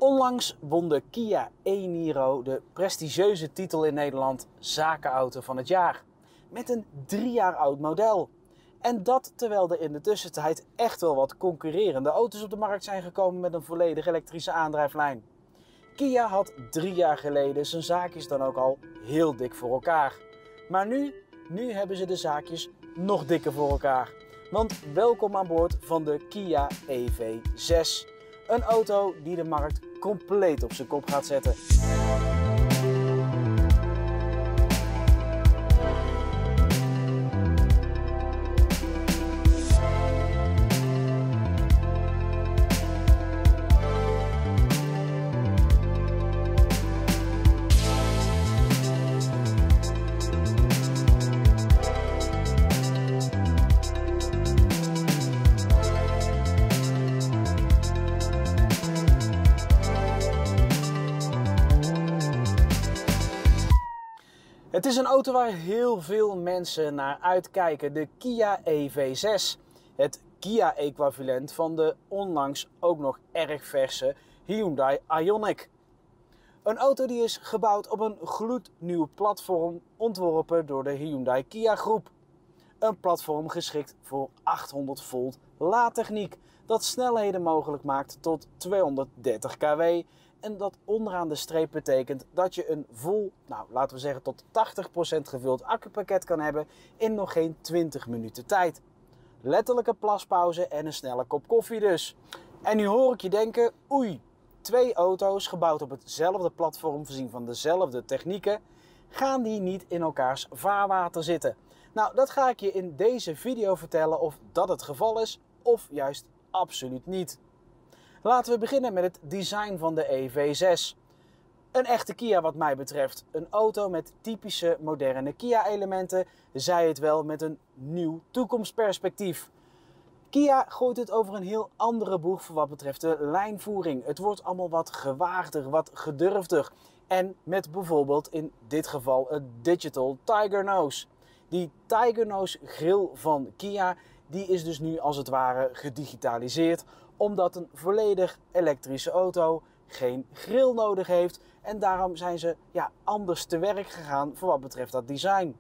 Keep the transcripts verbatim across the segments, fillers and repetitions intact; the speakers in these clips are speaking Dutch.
Onlangs won de Kia e-Niro de prestigieuze titel in Nederland Zakenauto van het jaar. Met een drie jaar oud model. En dat terwijl er in de tussentijd echt wel wat concurrerende auto's op de markt zijn gekomen met een volledig elektrische aandrijflijn. Kia had drie jaar geleden zijn zaakjes dan ook al heel dik voor elkaar. Maar nu, nu hebben ze de zaakjes nog dikker voor elkaar. Want welkom aan boord van de Kia E V zes. Een auto die de markt compleet op zijn kop gaat zetten. Het is een auto waar heel veel mensen naar uitkijken, de Kia E V zes. Het Kia-equivalent van de onlangs ook nog erg verse Hyundai Ioniq. Een auto die is gebouwd op een gloednieuw platform ontworpen door de Hyundai Kia groep. Een platform geschikt voor achthonderd volt laadtechniek, dat snelheden mogelijk maakt tot tweehonderddertig kilowatt. En dat onderaan de streep betekent dat je een vol, nou laten we zeggen tot tachtig procent gevuld accupakket kan hebben in nog geen twintig minuten tijd. Letterlijke plaspauze en een snelle kop koffie dus. En nu hoor ik je denken, oei, twee auto's gebouwd op hetzelfde platform, voorzien van dezelfde technieken, gaan die niet in elkaars vaarwater zitten? Nou, dat ga ik je in deze video vertellen of dat het geval is of juist absoluut niet. Laten we beginnen met het design van de E V zes. Een echte Kia wat mij betreft. Een auto met typische moderne Kia elementen, zij het wel met een nieuw toekomstperspectief. Kia gooit het over een heel andere boeg voor wat betreft de lijnvoering. Het wordt allemaal wat gewaagder, wat gedurfder. En met bijvoorbeeld in dit geval een Digital Tiger Nose. Die Tiger Nose grill van Kia, die is dus nu als het ware gedigitaliseerd, omdat een volledig elektrische auto geen grill nodig heeft. En daarom zijn ze ja, anders te werk gegaan voor wat betreft dat design.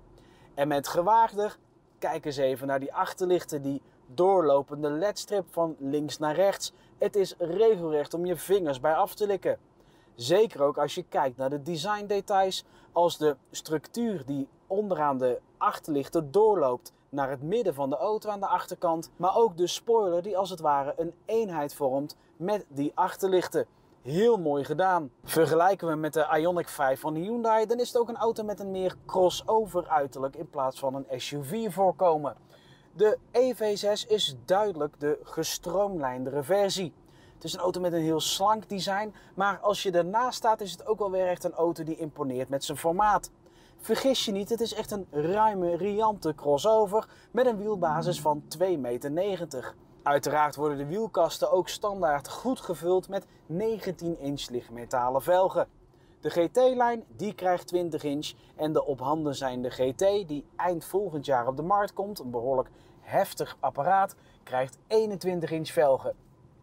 En met gewaagder, kijk eens even naar die achterlichten, die doorlopende L E D-strip van links naar rechts. Het is regelrecht om je vingers bij af te likken. Zeker ook als je kijkt naar de design details, als de structuur die onderaan de achterlichten doorloopt naar het midden van de auto aan de achterkant, maar ook de spoiler die als het ware een eenheid vormt met die achterlichten. Heel mooi gedaan. Vergelijken we met de Ioniq vijf van Hyundai, dan is het ook een auto met een meer crossover uiterlijk in plaats van een S U V voorkomen. De E V zes is duidelijk de gestroomlijndere versie. Het is een auto met een heel slank design, maar als je ernaast staat is het ook wel weer echt een auto die imponeert met zijn formaat. Vergis je niet, het is echt een ruime, riante crossover met een wielbasis van twee meter negentig. Uiteraard worden de wielkasten ook standaard goed gevuld met negentien inch lichtmetalen velgen. De G T-lijn die krijgt twintig inch en de op handen zijnde G T die eind volgend jaar op de markt komt, een behoorlijk heftig apparaat, krijgt eenentwintig inch velgen.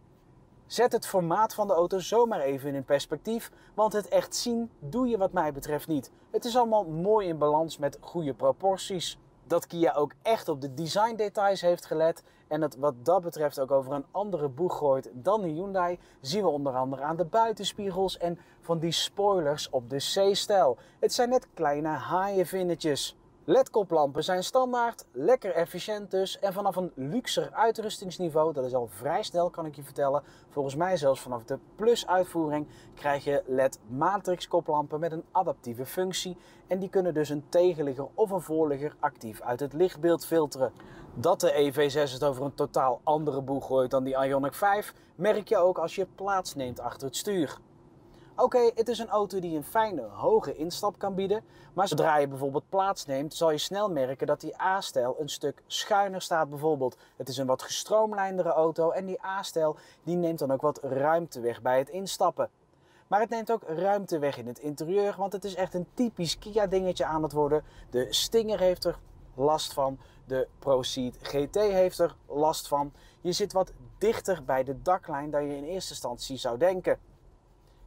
Zet het formaat van de auto zomaar even in perspectief, want het echt zien doe je wat mij betreft niet. Het is allemaal mooi in balans met goede proporties. Dat Kia ook echt op de design details heeft gelet en het wat dat betreft ook over een andere boeg gooit dan de Hyundai, zien we onder andere aan de buitenspiegels en van die spoilers op de C-stijl. Het zijn net kleine haaienvinnetjes. L E D-koplampen zijn standaard, lekker efficiënt dus en vanaf een luxer uitrustingsniveau, dat is al vrij snel kan ik je vertellen, volgens mij zelfs vanaf de Plus uitvoering, krijg je L E D matrix koplampen met een adaptieve functie en die kunnen dus een tegenligger of een voorligger actief uit het lichtbeeld filteren. Dat de E V zes het over een totaal andere boeg gooit dan die Ioniq vijf, merk je ook als je plaatsneemt achter het stuur. Oké, okay, het is een auto die een fijne, hoge instap kan bieden, maar zodra je bijvoorbeeld plaatsneemt, zal je snel merken dat die A-stijl een stuk schuiner staat bijvoorbeeld. Het is een wat gestroomlijndere auto en die A-stijl die neemt dan ook wat ruimte weg bij het instappen. Maar het neemt ook ruimte weg in het interieur, want het is echt een typisch Kia dingetje aan het worden. De Stinger heeft er last van, de Proceed G T heeft er last van. Je zit wat dichter bij de daklijn dan je in eerste instantie zou denken.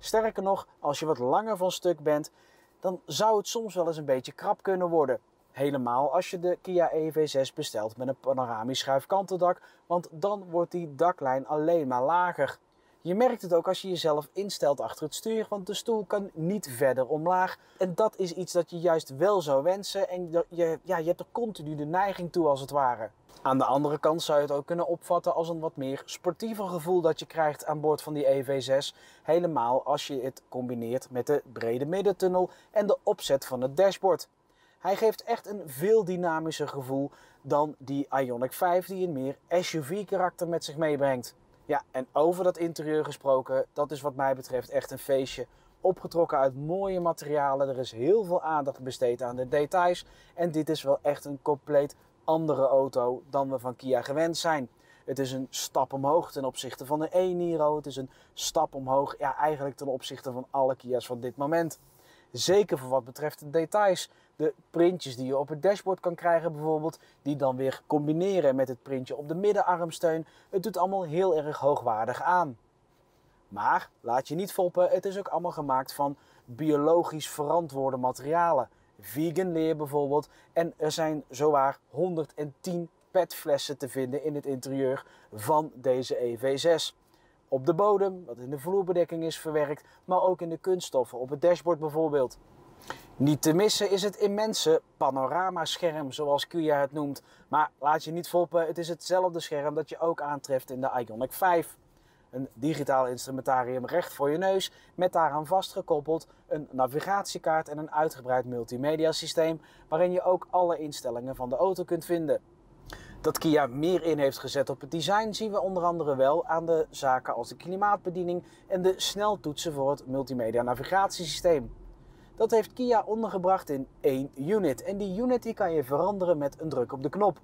Sterker nog, als je wat langer van stuk bent, dan zou het soms wel eens een beetje krap kunnen worden. Helemaal als je de Kia E V zes bestelt met een panoramisch schuifkantendak, want dan wordt die daklijn alleen maar lager. Je merkt het ook als je jezelf instelt achter het stuur, want de stoel kan niet verder omlaag. En dat is iets dat je juist wel zou wensen en je, ja, je hebt er continu de neiging toe als het ware. Aan de andere kant zou je het ook kunnen opvatten als een wat meer sportiever gevoel dat je krijgt aan boord van die E V zes. Helemaal als je het combineert met de brede middentunnel en de opzet van het dashboard. Hij geeft echt een veel dynamischer gevoel dan die Ioniq vijf die een meer S U V-karakter met zich meebrengt. Ja, en over dat interieur gesproken, dat is wat mij betreft echt een feestje. Opgetrokken uit mooie materialen, er is heel veel aandacht besteed aan de details. En dit is wel echt een compleet andere auto dan we van Kia gewend zijn. Het is een stap omhoog ten opzichte van de e-Niro. Het is een stap omhoog, ja, eigenlijk ten opzichte van alle Kia's van dit moment. Zeker voor wat betreft de details. De printjes die je op het dashboard kan krijgen bijvoorbeeld, die dan weer combineren met het printje op de middenarmsteun. Het doet allemaal heel erg hoogwaardig aan. Maar, laat je niet foppen, het is ook allemaal gemaakt van biologisch verantwoorde materialen. Vegan leer bijvoorbeeld. En er zijn zowaar honderdtien petflessen te vinden in het interieur van deze E V zes. Op de bodem, wat in de vloerbedekking is verwerkt, maar ook in de kunststoffen op het dashboard bijvoorbeeld. Niet te missen is het immense panoramascherm, zoals Kia het noemt. Maar laat je niet foppen, het is hetzelfde scherm dat je ook aantreft in de Ioniq vijf. Een digitaal instrumentarium recht voor je neus, met daaraan vastgekoppeld een navigatiekaart en een uitgebreid multimedia systeem, waarin je ook alle instellingen van de auto kunt vinden. Dat Kia meer in heeft gezet op het design zien we onder andere wel aan de zaken als de klimaatbediening en de sneltoetsen voor het multimedia navigatiesysteem. Dat heeft Kia ondergebracht in één unit en die unit die kan je veranderen met een druk op de knop.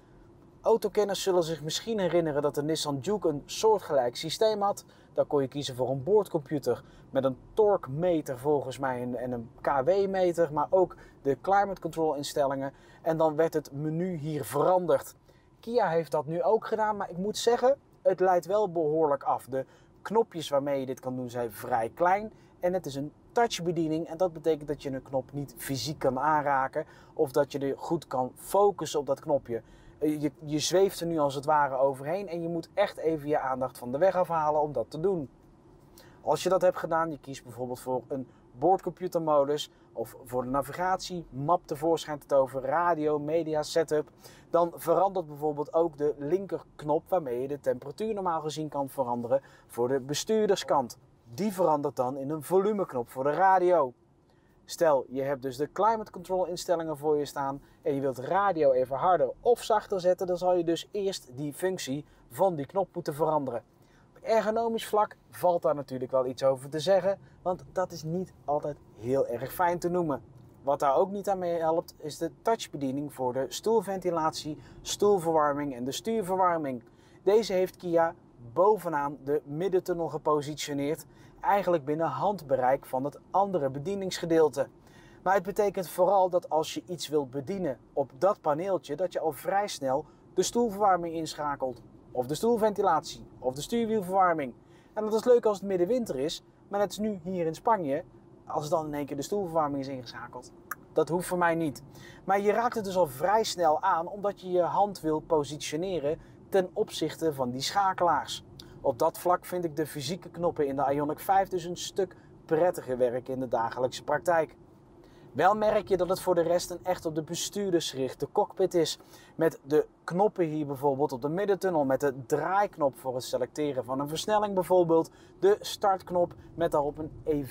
Autokenners zullen zich misschien herinneren dat de Nissan Juke een soortgelijk systeem had. Daar kon je kiezen voor een boordcomputer met een torque meter volgens mij en een K W meter, maar ook de climate control instellingen. En dan werd het menu hier veranderd. Kia heeft dat nu ook gedaan, maar ik moet zeggen, het leidt wel behoorlijk af. De knopjes waarmee je dit kan doen zijn vrij klein en het is een touchbediening en dat betekent dat je een knop niet fysiek kan aanraken of dat je er goed kan focussen op dat knopje. Je, je zweeft er nu als het ware overheen en je moet echt even je aandacht van de weg afhalen om dat te doen. Als je dat hebt gedaan, je kiest bijvoorbeeld voor een boordcomputermodus of voor de navigatie, map tevoorschijn te toveren, radio, media, setup, dan verandert bijvoorbeeld ook de linkerknop waarmee je de temperatuur normaal gezien kan veranderen voor de bestuurderskant. Die verandert dan in een volumeknop voor de radio. Stel, je hebt dus de climate control instellingen voor je staan en je wilt de radio even harder of zachter zetten, dan zal je dus eerst die functie van die knop moeten veranderen. Op ergonomisch vlak valt daar natuurlijk wel iets over te zeggen, want dat is niet altijd heel erg fijn te noemen. Wat daar ook niet aan mee helpt is de touchbediening voor de stoelventilatie, stoelverwarming en de stuurverwarming. Deze heeft Kia bovenaan de middentunnel gepositioneerd, eigenlijk binnen handbereik van het andere bedieningsgedeelte. Maar het betekent vooral dat als je iets wilt bedienen op dat paneeltje, dat je al vrij snel de stoelverwarming inschakelt. Of de stoelventilatie, of de stuurwielverwarming. En dat is leuk als het middenwinter is, maar net is nu hier in Spanje, als dan in één keer de stoelverwarming is ingeschakeld. Dat hoeft voor mij niet. Maar je raakt het dus al vrij snel aan, omdat je je hand wil positioneren ten opzichte van die schakelaars. Op dat vlak vind ik de fysieke knoppen in de Ioniq vijf dus een stuk prettiger werken in de dagelijkse praktijk. Wel merk je dat het voor de rest een echt op de bestuurdersgerichte cockpit is. Met de knoppen hier bijvoorbeeld op de middentunnel, met de draaiknop voor het selecteren van een versnelling bijvoorbeeld. De startknop met daarop een E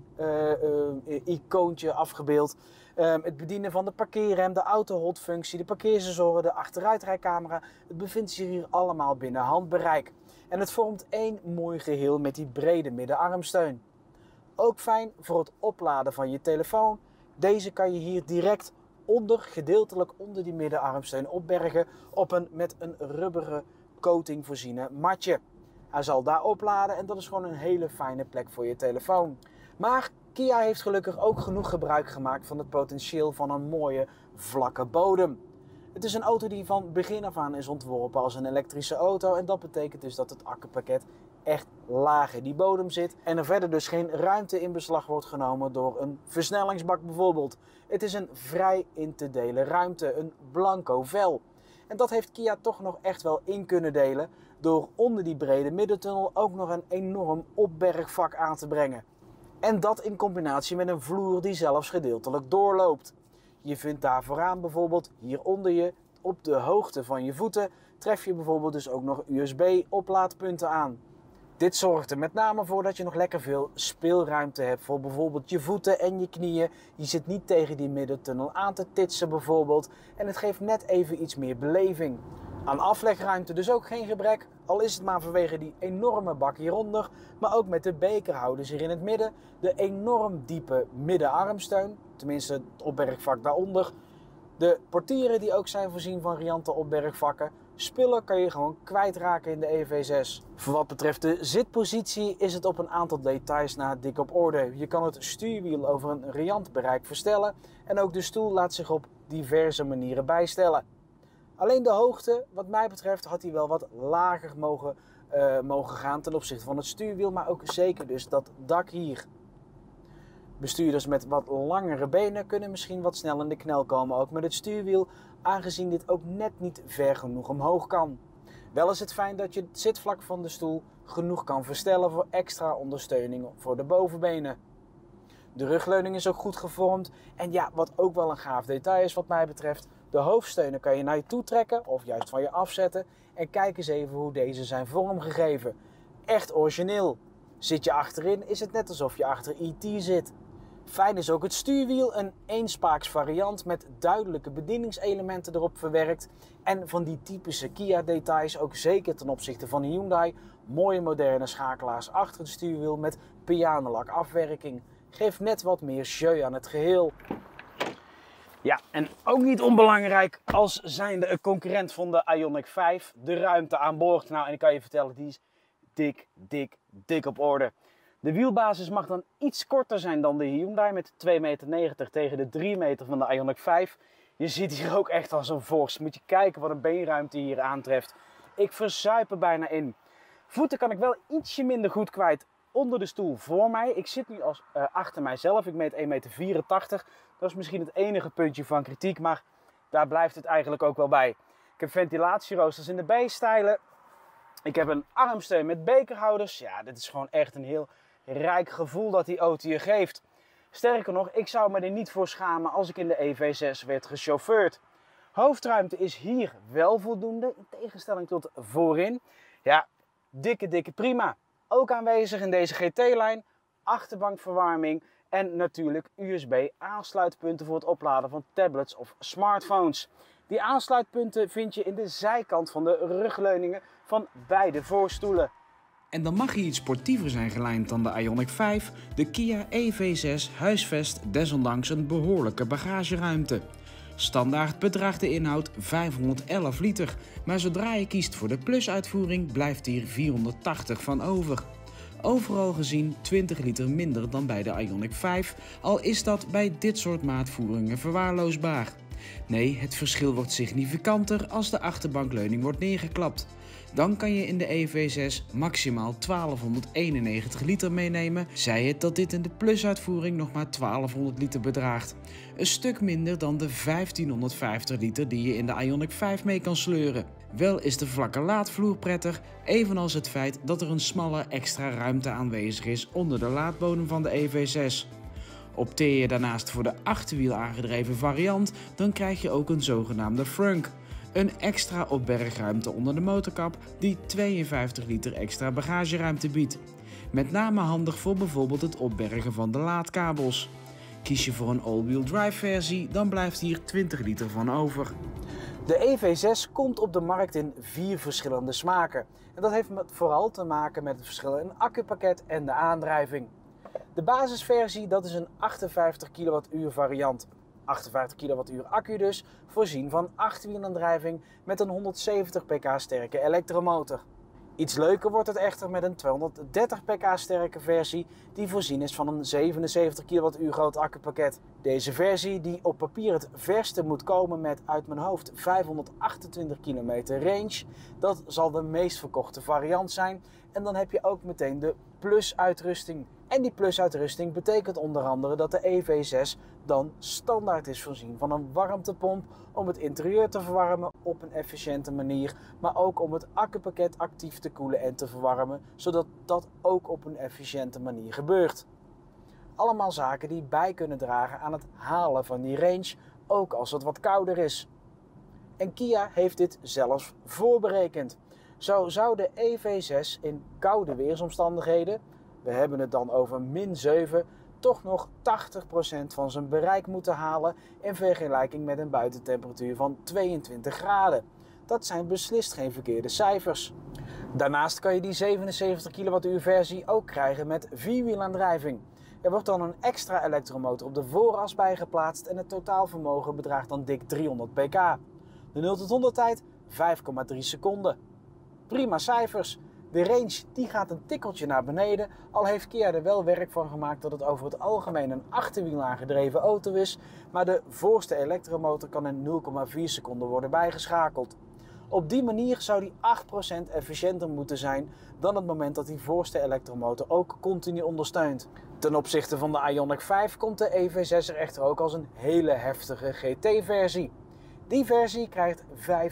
V-icoontje uh, uh, afgebeeld. Um, het bedienen van de parkeerrem, de auto-hold functie, de parkeersensoren, de achteruitrijcamera. Het bevindt zich hier allemaal binnen handbereik. En het vormt één mooi geheel met die brede middenarmsteun. Ook fijn voor het opladen van je telefoon. Deze kan je hier direct onder, gedeeltelijk onder die middenarmsteun opbergen op een met een rubberen coating voorziene matje. Hij zal daar opladen en dat is gewoon een hele fijne plek voor je telefoon. Maar Kia heeft gelukkig ook genoeg gebruik gemaakt van het potentieel van een mooie vlakke bodem. Het is een auto die van begin af aan is ontworpen als een elektrische auto en dat betekent dus dat het accupakket echt laag in die bodem zit en er verder dus geen ruimte in beslag wordt genomen door een versnellingsbak bijvoorbeeld. Het is een vrij in te delen ruimte, een blanco vel. En dat heeft Kia toch nog echt wel in kunnen delen door onder die brede middentunnel ook nog een enorm opbergvak aan te brengen. En dat in combinatie met een vloer die zelfs gedeeltelijk doorloopt. Je vindt daar vooraan bijvoorbeeld hier onder je, op de hoogte van je voeten, tref je bijvoorbeeld dus ook nog U S B-oplaadpunten aan. Dit zorgt er met name voor dat je nog lekker veel speelruimte hebt voor bijvoorbeeld je voeten en je knieën. Je zit niet tegen die middentunnel aan te titsen bijvoorbeeld en het geeft net even iets meer beleving. Aan aflegruimte dus ook geen gebrek, al is het maar vanwege die enorme bak hieronder, maar ook met de bekerhouders hier in het midden, de enorm diepe middenarmsteun, tenminste het opbergvak daaronder. De portieren die ook zijn voorzien van riante opbergvakken. Spullen kan je gewoon kwijtraken in de E V zes. Voor wat betreft de zitpositie is het op een aantal details na dik op orde. Je kan het stuurwiel over een riant bereik verstellen en ook de stoel laat zich op diverse manieren bijstellen. Alleen de hoogte, wat mij betreft, had hij wel wat lager mogen, uh, mogen gaan ten opzichte van het stuurwiel, maar ook zeker dus dat dak hier. Bestuurders met wat langere benen kunnen misschien wat snel in de knel komen, ook met het stuurwiel, aangezien dit ook net niet ver genoeg omhoog kan. Wel is het fijn dat je het zitvlak van de stoel genoeg kan verstellen voor extra ondersteuning voor de bovenbenen. De rugleuning is ook goed gevormd en ja, wat ook wel een gaaf detail is wat mij betreft, de hoofdsteunen kan je naar je toe trekken of juist van je afzetten en kijk eens even hoe deze zijn vormgegeven. Echt origineel. Zit je achterin is het net alsof je achter E T zit. Fijn is ook het stuurwiel, een eenspaaks variant met duidelijke bedieningselementen erop verwerkt. En van die typische Kia details, ook zeker ten opzichte van de Hyundai, mooie moderne schakelaars achter het stuurwiel met pianolak afwerking. Geeft net wat meer jeu aan het geheel. Ja, en ook niet onbelangrijk als zijnde een concurrent van de Ioniq vijf, de ruimte aan boord. Nou, en ik kan je vertellen, die is dik, dik, dik op orde. De wielbasis mag dan iets korter zijn dan de Hyundai met twee meter negentig tegen de drie meter van de Ioniq vijf. Je ziet hier ook echt als een vorst. Moet je kijken wat een beenruimte hier aantreft. Ik verzuip er bijna in. Voeten kan ik wel ietsje minder goed kwijt onder de stoel voor mij. Ik zit nu als, uh, achter mijzelf. Ik meet één meter vierentachtig. Dat is misschien het enige puntje van kritiek, maar daar blijft het eigenlijk ook wel bij. Ik heb ventilatieroosters in de B-stijlen. Ik heb een armsteun met bekerhouders. Ja, dit is gewoon echt een heel rijk gevoel dat die auto je geeft. Sterker nog, ik zou me er niet voor schamen als ik in de E V zes werd gechauffeurd. Hoofdruimte is hier wel voldoende, in tegenstelling tot voorin. Ja, dikke, dikke prima. Ook aanwezig in deze G T-lijn, achterbankverwarming en natuurlijk U S B-aansluitpunten voor het opladen van tablets of smartphones. Die aansluitpunten vind je in de zijkant van de rugleuningen van beide voorstoelen. En dan mag hij iets sportiever zijn gelijnd dan de Ioniq vijf. De Kia E V zes huisvest desondanks een behoorlijke bagageruimte. Standaard bedraagt de inhoud vijfhonderdelf liter, maar zodra je kiest voor de Plus-uitvoering blijft hier vierhonderdtachtig van over. Overal gezien twintig liter minder dan bij de Ioniq vijf, al is dat bij dit soort maatvoeringen verwaarloosbaar. Nee, het verschil wordt significanter als de achterbankleuning wordt neergeklapt. Dan kan je in de E V zes maximaal twaalfhonderdeenennegentig liter meenemen, zij het dat dit in de Plus-uitvoering nog maar twaalfhonderd liter bedraagt. Een stuk minder dan de vijftienhonderdvijftig liter die je in de Ioniq vijf mee kan sleuren. Wel is de vlakke laadvloer prettig, evenals het feit dat er een smalle extra ruimte aanwezig is onder de laadbodem van de E V zes. Opteer je daarnaast voor de achterwiel aangedreven variant, dan krijg je ook een zogenaamde frunk. Een extra opbergruimte onder de motorkap die tweeënvijftig liter extra bagageruimte biedt. Met name handig voor bijvoorbeeld het opbergen van de laadkabels. Kies je voor een all-wheel drive versie, dan blijft hier twintig liter van over. De E V zes komt op de markt in vier verschillende smaken. En dat heeft vooral te maken met het verschil in accupakket en de aandrijving. De basisversie, dat is een achtenvijftig kilowattuur variant. achtenvijftig kilowattuur accu dus, voorzien van achtwielaandrijving met een honderdzeventig pk sterke elektromotor. Iets leuker wordt het echter met een tweehonderddertig pk sterke versie die voorzien is van een zevenenzeventig kilowattuur groot accupakket. Deze versie, die op papier het verste moet komen met uit mijn hoofd vijfhonderdachtentwintig kilometer range, dat zal de meest verkochte variant zijn. En dan heb je ook meteen de Plus uitrusting. En die Plus uitrusting betekent onder andere dat de E V zes dan standaard is voorzien van een warmtepomp om het interieur te verwarmen op een efficiënte manier, maar ook om het accupakket actief te koelen en te verwarmen, zodat dat ook op een efficiënte manier gebeurt. Allemaal zaken die bij kunnen dragen aan het halen van die range, ook als het wat kouder is. En Kia heeft dit zelfs voorberekend. Zo zou de E V zes in koude weersomstandigheden, we hebben het dan over min zeven, toch nog tachtig procent van zijn bereik moeten halen in vergelijking met een buitentemperatuur van tweeëntwintig graden. Dat zijn beslist geen verkeerde cijfers. Daarnaast kan je die zevenenzeventig kilowattuur versie ook krijgen met vierwielaandrijving. Er wordt dan een extra elektromotor op de vooras bijgeplaatst en het totaalvermogen bedraagt dan dik driehonderd pk. De nul tot honderd tijd vijf komma drie seconden. Prima cijfers. De range die gaat een tikkeltje naar beneden, al heeft Kia er wel werk van gemaakt dat het over het algemeen een achterwiel aangedreven auto is, maar de voorste elektromotor kan in nul komma vier seconden worden bijgeschakeld. Op die manier zou die acht procent efficiënter moeten zijn dan het moment dat die voorste elektromotor ook continu ondersteunt. Ten opzichte van de Ioniq vijf komt de E V zes er echter ook als een hele heftige G T versie. Die versie krijgt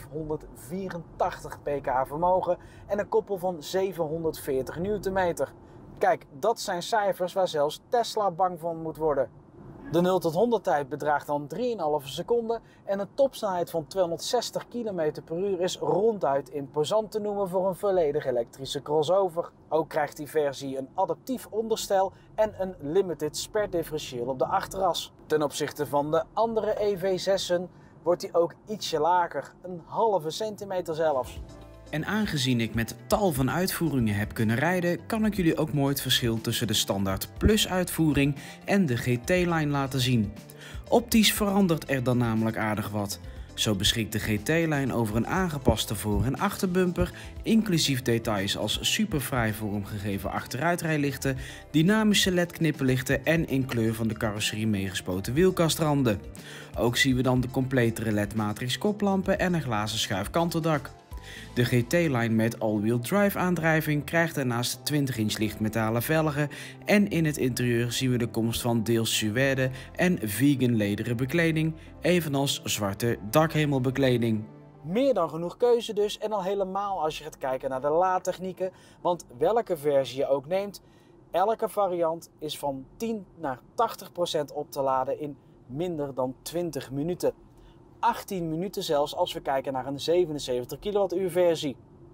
vijfhonderdvierentachtig pk vermogen en een koppel van zevenhonderdveertig newtonmeter. Kijk, dat zijn cijfers waar zelfs Tesla bang van moet worden. De nul tot honderd tijd bedraagt dan drie komma vijf seconden en een topsnelheid van tweehonderdzestig kilometer per uur is ronduit imposant te noemen voor een volledig elektrische crossover. Ook krijgt die versie een adaptief onderstel en een limited sperdifferentieel op de achteras. Ten opzichte van de andere E V zes'en wordt die ook ietsje lager, een halve centimeter zelfs. En aangezien ik met tal van uitvoeringen heb kunnen rijden, kan ik jullie ook mooi het verschil tussen de standaard Plus uitvoering en de G T-line laten zien. Optisch verandert er dan namelijk aardig wat. Zo beschikt de G T-line over een aangepaste voor- en achterbumper, inclusief details als superfraai vormgegeven achteruitrijlichten, dynamische L E D-knipperlichten en in kleur van de carrosserie meegespoten wielkastranden. Ook zien we dan de completere L E D-matrix koplampen en een glazen schuifkanteldak. De G T-line met all-wheel drive aandrijving krijgt daarnaast twintig inch lichtmetalen velgen en in het interieur zien we de komst van deels suède en vegan lederen bekleding, evenals zwarte dakhemelbekleding. Meer dan genoeg keuze dus en al helemaal als je gaat kijken naar de laadtechnieken, want welke versie je ook neemt, elke variant is van tien naar tachtig procent op te laden in minder dan twintig minuten. achttien minuten zelfs als we kijken naar een zevenenzeventig kilowattuur versie.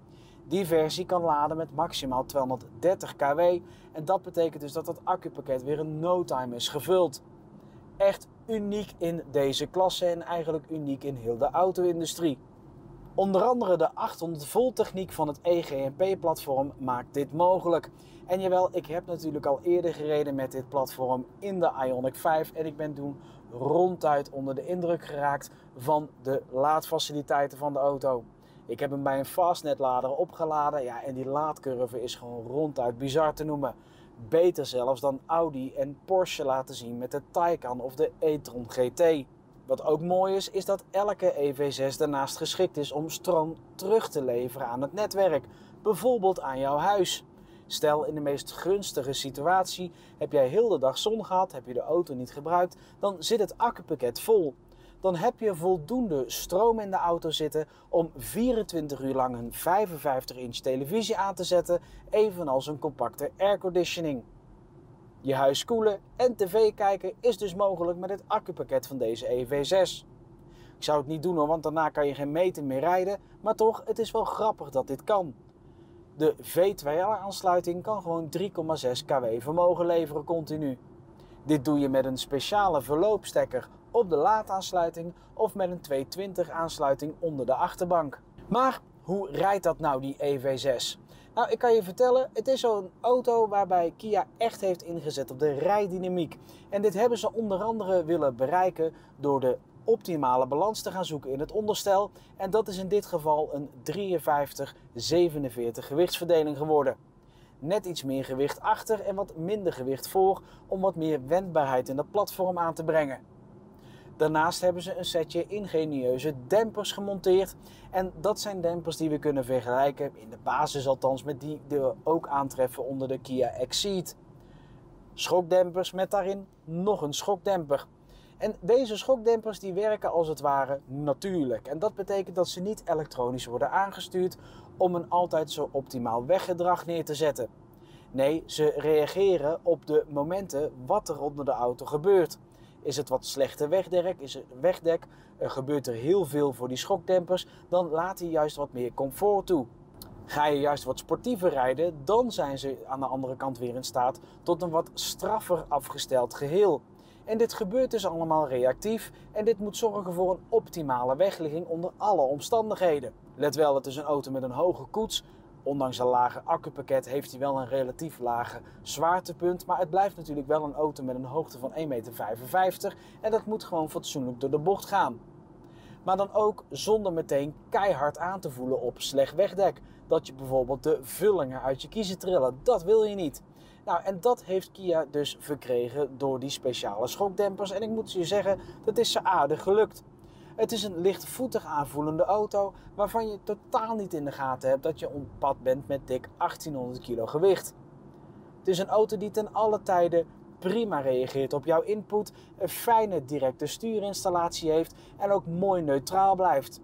Die versie kan laden met maximaal tweehonderddertig kilowatt en dat betekent dus dat het accupakket weer in no time is gevuld. Echt uniek in deze klasse en eigenlijk uniek in heel de auto-industrie. Onder andere de achthonderd volt techniek van het E G M P-platform maakt dit mogelijk. En jawel, ik heb natuurlijk al eerder gereden met dit platform in de Ioniq vijf en ik ben toen ronduit onder de indruk geraakt van de laadfaciliteiten van de auto. Ik heb hem bij een Fastnet-lader opgeladen, ja, en die laadcurve is gewoon ronduit bizar te noemen. Beter zelfs dan Audi en Porsche laten zien met de Taycan of de e-tron G T. Wat ook mooi is, is dat elke E V zes daarnaast geschikt is om stroom terug te leveren aan het netwerk, bijvoorbeeld aan jouw huis. Stel, in de meest gunstige situatie heb jij heel de dag zon gehad, heb je de auto niet gebruikt, dan zit het accupakket vol. Dan heb je voldoende stroom in de auto zitten om vierentwintig uur lang een vijfenvijftig inch televisie aan te zetten, evenals een compacte airconditioning. Je huis koelen en tv kijken is dus mogelijk met het accupakket van deze E V zes. Ik zou het niet doen hoor, want daarna kan je geen meter meer rijden, maar toch, het is wel grappig dat dit kan. De V twee L-aansluiting kan gewoon drie komma zes kilowatt vermogen leveren continu. Dit doe je met een speciale verloopstekker op de laadaansluiting of met een tweehonderdtwintig aansluiting onder de achterbank. Maar hoe rijdt dat nou, die E V zes? Nou, ik kan je vertellen, het is zo'n auto waarbij Kia echt heeft ingezet op de rijdynamiek. En dit hebben ze onder andere willen bereiken door de optimale balans te gaan zoeken in het onderstel. En dat is in dit geval een drieënvijftig zevenenveertig gewichtsverdeling geworden. Net iets meer gewicht achter en wat minder gewicht voor om wat meer wendbaarheid in de platform aan te brengen. Daarnaast hebben ze een setje ingenieuze dempers gemonteerd. En dat zijn dempers die we kunnen vergelijken, in de basis althans, met die die we ook aantreffen onder de Kia Exceed. Schokdempers met daarin nog een schokdemper. En deze schokdempers die werken als het ware natuurlijk. En dat betekent dat ze niet elektronisch worden aangestuurd om een altijd zo optimaal weggedrag neer te zetten. Nee, ze reageren op de momenten wat er onder de auto gebeurt. Is het wat slechte wegdek, is het wegdek, er gebeurt er heel veel voor die schokdempers, dan laat hij juist wat meer comfort toe. Ga je juist wat sportiever rijden, dan zijn ze aan de andere kant weer in staat tot een wat straffer afgesteld geheel. En dit gebeurt dus allemaal reactief en dit moet zorgen voor een optimale wegligging onder alle omstandigheden. Let wel, het is een auto met een hoge koets. Ondanks een lage accupakket heeft hij wel een relatief lage zwaartepunt. Maar het blijft natuurlijk wel een auto met een hoogte van één komma vijfenvijftig meter. En dat moet gewoon fatsoenlijk door de bocht gaan. Maar dan ook zonder meteen keihard aan te voelen op slecht wegdek. Dat je bijvoorbeeld de vullingen uit je kiezen trillen. Dat wil je niet. Nou, en dat heeft Kia dus verkregen door die speciale schokdempers. En ik moet je zeggen, dat is ze aardig gelukt. Het is een lichtvoetig aanvoelende auto waarvan je totaal niet in de gaten hebt dat je op pad bent met dik achttienhonderd kilo gewicht. Het is een auto die ten alle tijde prima reageert op jouw input, een fijne directe stuurinstallatie heeft en ook mooi neutraal blijft.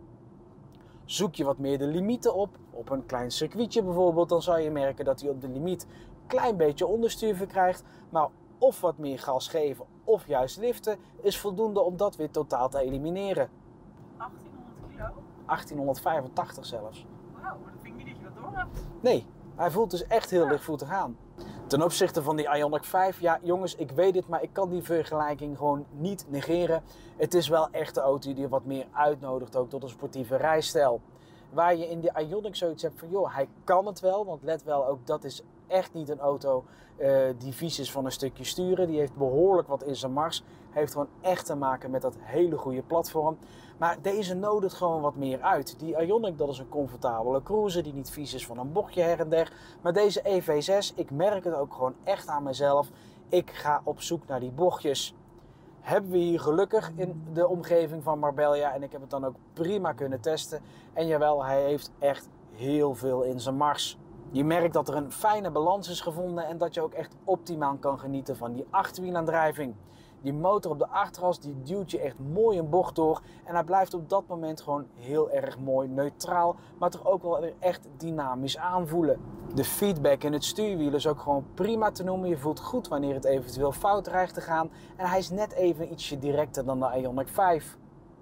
Zoek je wat meer de limieten op, op een klein circuitje bijvoorbeeld, dan zal je merken dat hij op de limiet een klein beetje onderstuur verkrijgt, maar of wat meer gas geven of juist liften is voldoende om dat weer totaal te elimineren. achttienhonderd kilo? achttienhonderdvijfentachtig zelfs. Wauw, dat vind ik niet dat je dat door hebt. Nee, hij voelt dus echt heel Ja. lichtvoetig aan. Ten opzichte van die Ioniq vijf, ja jongens, ik weet het, maar ik kan die vergelijking gewoon niet negeren. Het is wel echt de auto die er wat meer uitnodigt ook tot een sportieve rijstijl. Waar je in die Ioniq zoiets hebt van, joh, hij kan het wel. Want let wel, ook dat is echt niet een auto uh, die vies is van een stukje sturen. Die heeft behoorlijk wat in zijn mars. Heeft gewoon echt te maken met dat hele goede platform. Maar deze nodigt gewoon wat meer uit. Die Ioniq, dat is een comfortabele cruiser die niet vies is van een bochtje her en der. Maar deze E V zes, ik merk het ook gewoon echt aan mezelf. Ik ga op zoek naar die bochtjes. Hebben we hier gelukkig in de omgeving van Marbella en ik heb het dan ook prima kunnen testen. En jawel, hij heeft echt heel veel in zijn mars. Je merkt dat er een fijne balans is gevonden en dat je ook echt optimaal kan genieten van die achterwielaandrijving. Die motor op de achteras die duwt je echt mooi een bocht door en hij blijft op dat moment gewoon heel erg mooi neutraal, maar toch ook wel weer echt dynamisch aanvoelen. De feedback in het stuurwiel is ook gewoon prima te noemen. Je voelt goed wanneer het eventueel fout dreigt te gaan en hij is net even ietsje directer dan de Ioniq vijf.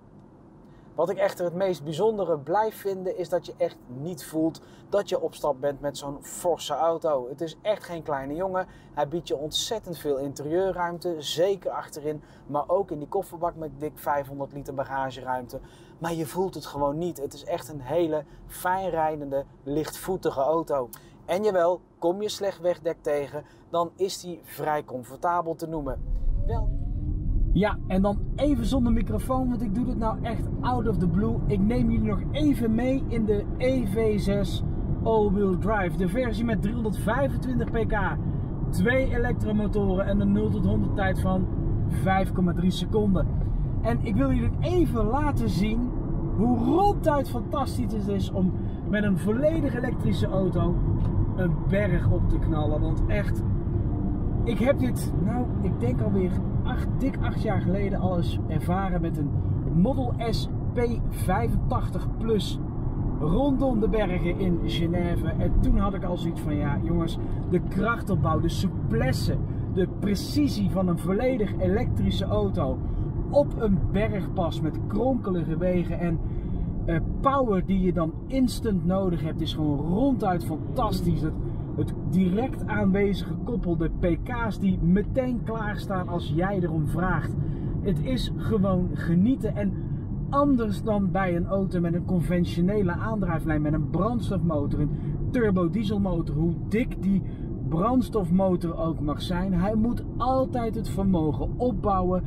Wat ik echter het meest bijzondere blijf vinden is dat je echt niet voelt dat je op stap bent met zo'n forse auto. Het is echt geen kleine jongen. Hij biedt je ontzettend veel interieurruimte, zeker achterin, maar ook in die kofferbak met dik vijfhonderd liter bagageruimte. Maar je voelt het gewoon niet. Het is echt een hele fijnrijdende, lichtvoetige auto. En jawel, kom je slecht wegdek tegen, dan is die vrij comfortabel te noemen. Wel... Ja, en dan even zonder microfoon, want ik doe dit nou echt out of the blue. Ik neem jullie nog even mee in de E V zes All-Wheel Drive. De versie met driehonderdvijfentwintig pk, twee elektromotoren en een nul tot honderd tijd van vijf komma drie seconden. En ik wil jullie even laten zien hoe ronduit fantastisch het is om met een volledig elektrische auto een berg op te knallen. Want echt, ik heb dit, nou, ik denk alweer acht, dik acht jaar geleden al eens ervaren met een Model S P vijfentachtig plus rondom de bergen in Genève. En toen had ik al zoiets van, ja jongens, de krachtopbouw, de souplesse, de precisie van een volledig elektrische auto op een bergpas met kronkelige wegen en uh, power die je dan instant nodig hebt, is gewoon ronduit fantastisch. Het, het direct aanwezig gekoppelde pk's die meteen klaarstaan als jij erom vraagt. Het is gewoon genieten en anders dan bij een auto met een conventionele aandrijflijn, met een brandstofmotor, een turbodieselmotor, hoe dik die brandstofmotor ook mag zijn. Hij moet altijd het vermogen opbouwen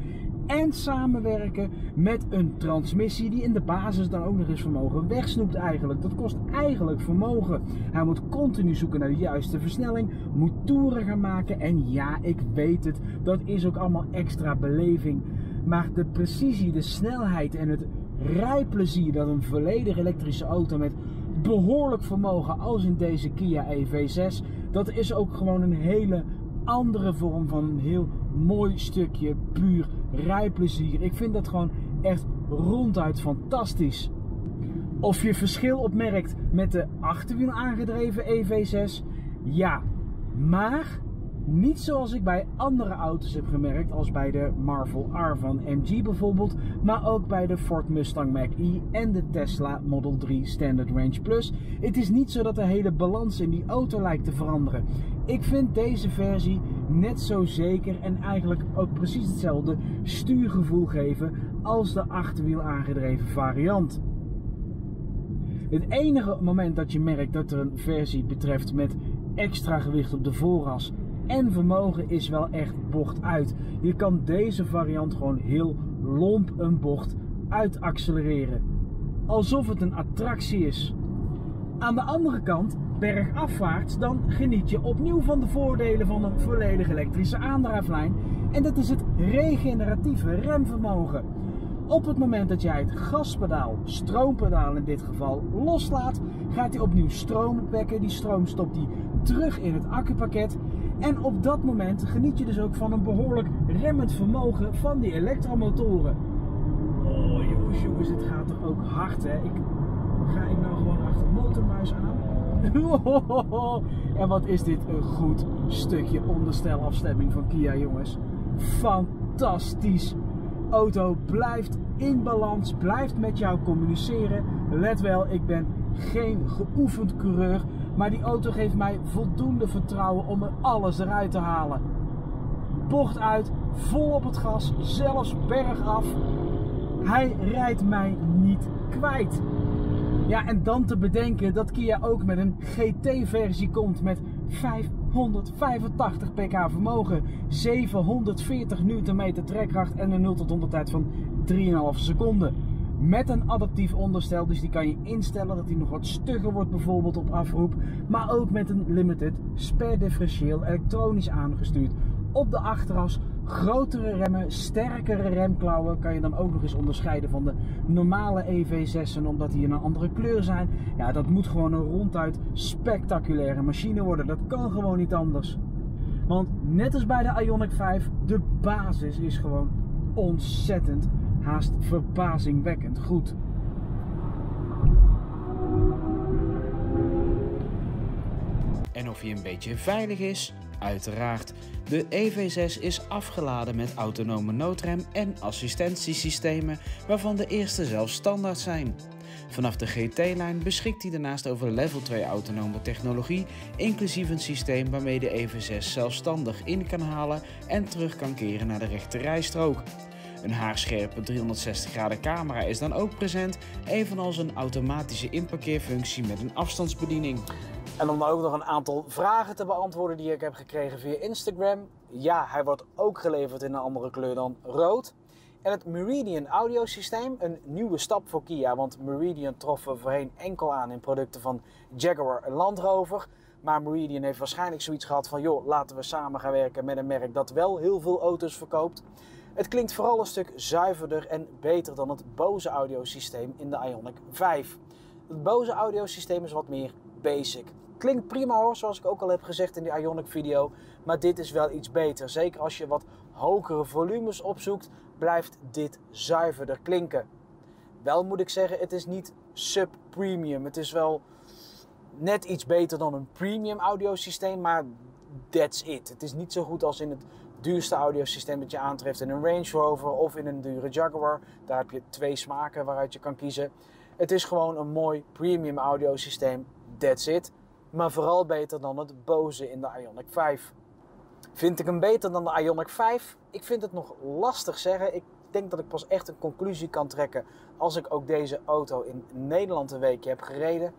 en samenwerken met een transmissie die in de basis dan ook nog eens vermogen wegsnoept eigenlijk. Dat kost eigenlijk vermogen. Hij moet continu zoeken naar de juiste versnelling, moet toeren gaan maken en ja, ik weet het, dat is ook allemaal extra beleving. Maar de precisie, de snelheid en het rijplezier dat een volledig elektrische auto met behoorlijk vermogen als in deze Kia E V zes, dat is ook gewoon een hele andere vorm van een heel mooi stukje puur rijplezier. Ik vind dat gewoon echt ronduit fantastisch. Of je verschil opmerkt met de achterwiel aangedreven E V zes? Ja, maar niet zoals ik bij andere auto's heb gemerkt, als bij de Marvel R van M G bijvoorbeeld, maar ook bij de Ford Mustang Mach-E en de Tesla Model drie Standard Range Plus. Het is niet zo dat de hele balans in die auto lijkt te veranderen. Ik vind deze versie net zo zeker en eigenlijk ook precies hetzelfde stuurgevoel geven als de achterwiel aangedreven variant. Het enige moment dat je merkt dat er een versie betreft met extra gewicht op de vooras en vermogen is wel echt bocht uit. Je kan deze variant gewoon heel lomp een bocht uit accelereren. Alsof het een attractie is. Aan de andere kant, bergafwaarts, dan geniet je opnieuw van de voordelen van een volledig elektrische aandrijflijn. En dat is het regeneratieve remvermogen. Op het moment dat jij het gaspedaal, stroompedaal in dit geval, loslaat, gaat hij opnieuw stroom opwekken. Die stroom stopt hij terug in het accupakket. En op dat moment geniet je dus ook van een behoorlijk remmend vermogen van die elektromotoren. Oh jongens, jongens, dit gaat toch ook hard, hè? Ik, ga ik nou gewoon achter de motormuis aan? En wat is dit een goed stukje onderstelafstemming van Kia, jongens. Fantastisch. Auto blijft in balans, blijft met jou communiceren. Let wel, ik ben geen geoefend coureur, maar die auto geeft mij voldoende vertrouwen om er alles eruit te halen. Bocht uit, vol op het gas, zelfs bergaf. Hij rijdt mij niet kwijt. Ja, en dan te bedenken dat Kia ook met een G T-versie komt met vijfhonderdvijfentachtig pk vermogen, zevenhonderdveertig newtonmeter trekkracht en een nul tot honderd tijd van drie komma vijf seconden. Met een adaptief onderstel, dus die kan je instellen dat hij nog wat stugger wordt bijvoorbeeld op afroep. Maar ook met een limited spare differentieel elektronisch aangestuurd. Op de achteras grotere remmen, sterkere remklauwen, kan je dan ook nog eens onderscheiden van de normale E V zes'en omdat die in een andere kleur zijn. Ja, dat moet gewoon een ronduit spectaculaire machine worden. Dat kan gewoon niet anders. Want net als bij de Ioniq vijf, de basis is gewoon ontzettend, haast verbazingwekkend goed. En of hij een beetje veilig is? Uiteraard. De E V zes is afgeladen met autonome noodrem en assistentiesystemen, waarvan de eerste zelfs standaard zijn. Vanaf de G T-lijn beschikt hij daarnaast over level twee autonome technologie, inclusief een systeem waarmee de E V zes zelfstandig in kan halen en terug kan keren naar de rechte rijstrook. Een haarscherpe driehonderdzestig graden camera is dan ook present, evenals een automatische inparkeerfunctie met een afstandsbediening. En om dan ook nog een aantal vragen te beantwoorden die ik heb gekregen via Instagram. Ja, hij wordt ook geleverd in een andere kleur dan rood. En het Meridian audiosysteem, een nieuwe stap voor Kia, want Meridian troffen we voorheen enkel aan in producten van Jaguar en Land Rover. Maar Meridian heeft waarschijnlijk zoiets gehad van, joh, laten we samen gaan werken met een merk dat wel heel veel auto's verkoopt. Het klinkt vooral een stuk zuiverder en beter dan het Bose audiosysteem in de Ioniq vijf. Het Bose audiosysteem is wat meer basic. Klinkt prima hoor, zoals ik ook al heb gezegd in die Ioniq video, maar dit is wel iets beter. Zeker als je wat hogere volumes opzoekt, blijft dit zuiverder klinken. Wel moet ik zeggen, het is niet sub-premium. Het is wel net iets beter dan een premium audiosysteem, maar that's it. Het is niet zo goed als in het duurste audiosysteem dat je aantreft in een Range Rover of in een dure Jaguar. Daar heb je twee smaken waaruit je kan kiezen. Het is gewoon een mooi premium audiosysteem, that's it. Maar vooral beter dan het Bose in de Ioniq vijf. Vind ik hem beter dan de Ioniq vijf? Ik vind het nog lastig zeggen. Ik denk dat ik pas echt een conclusie kan trekken als ik ook deze auto in Nederland een weekje heb gereden.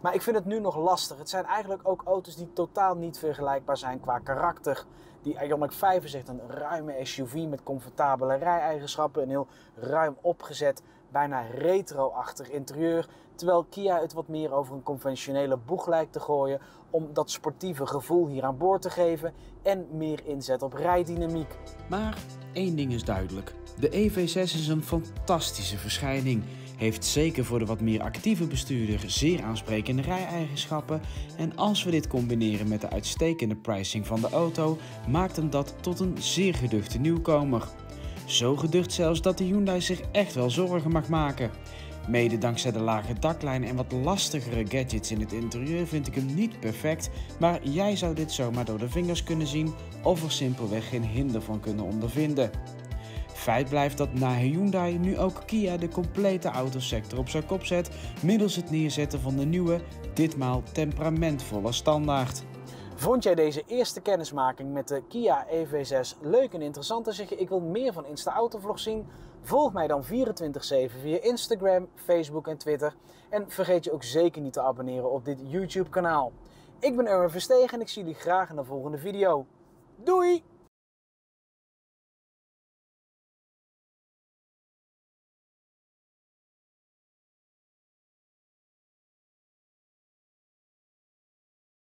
Maar ik vind het nu nog lastig. Het zijn eigenlijk ook auto's die totaal niet vergelijkbaar zijn qua karakter. Die Ioniq vijf is echt een ruime S U V met comfortabele rij-eigenschappen. Een heel ruim opgezet, bijna retro-achtig interieur. Terwijl Kia het wat meer over een conventionele boeg lijkt te gooien. Om dat sportieve gevoel hier aan boord te geven. En meer inzet op rijdynamiek. Maar één ding is duidelijk. De E V zes is een fantastische verschijning. Heeft zeker voor de wat meer actieve bestuurder zeer aansprekende rij-eigenschappen. En als we dit combineren met de uitstekende pricing van de auto, maakt hem dat tot een zeer geduchte nieuwkomer. Zo geducht zelfs dat de Hyundai zich echt wel zorgen mag maken. Mede dankzij de lage daklijn en wat lastigere gadgets in het interieur vind ik hem niet perfect, maar jij zou dit zomaar door de vingers kunnen zien of er simpelweg geen hinder van kunnen ondervinden. Feit blijft dat na Hyundai nu ook Kia de complete autosector op zijn kop zet middels het neerzetten van de nieuwe, ditmaal temperamentvolle standaard. Vond jij deze eerste kennismaking met de Kia E V zes leuk en interessant en zeg je ik wil meer van Insta Autovlog zien? Volg mij dan vierentwintig zeven via Instagram, Facebook en Twitter. En vergeet je ook zeker niet te abonneren op dit YouTube kanaal. Ik ben Erwin Verstegen en ik zie jullie graag in de volgende video. Doei!